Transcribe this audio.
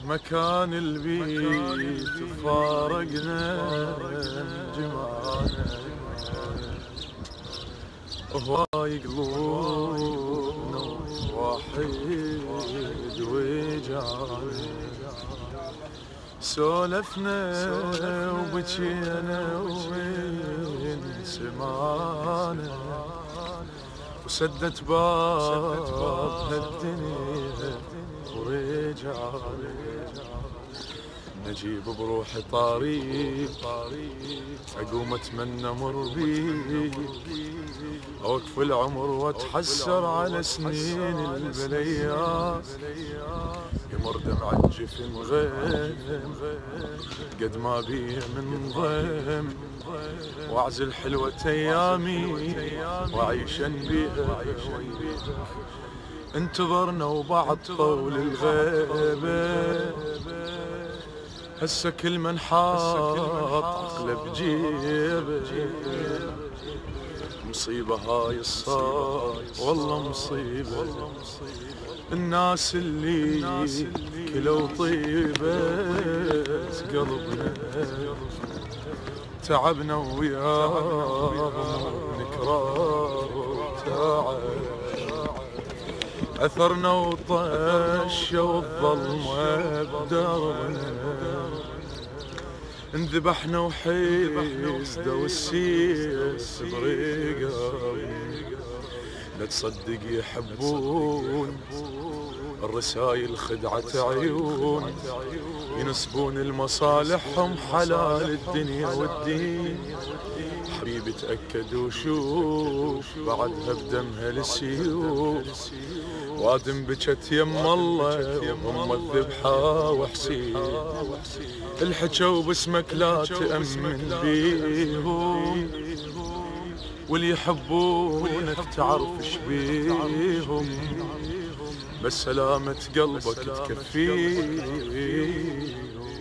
مكان البيت فارقنا جمعنا، هواي قلوبنا واحد وجعنا، سولفنا وبكينا وين سمعنا، وسدت باب هالدنيا ورجعنا. نجيب بروحي طريق اقوم اتمنى مر بيك، اوقف العمر واتحسر على سنين البليات، يمر دمع الجفن غيم قد ما بي من ضيم، واعزل حلوة ايامي واعيشن بيها. انتظرنا وبعد طول الغيبة، هسه كل من حاط عقله بجيبه، مصيبة هاي الصار والله مصيبة. الناس اللي كلوا طيبة قلبنا، تعبنا وياهم نكرار وتعب، أثرنا وطش والظلمة بدربنا، انذبحنا وحيزده والسيس برقابنا. لا تصدق يحبون الرسايل خدعة عيون، ينسبون المصالحهم حلال الدنيا والدين. حبيبي تأكد وشوف بعدها بدمها السيوف، وادم بجت يم الله وهم الذبحة وحسين. الحجة باسمك لا تأمن بيهم، واللي يحبونك تعرف شبيهم، بس سلامة قلبك تكفيهم.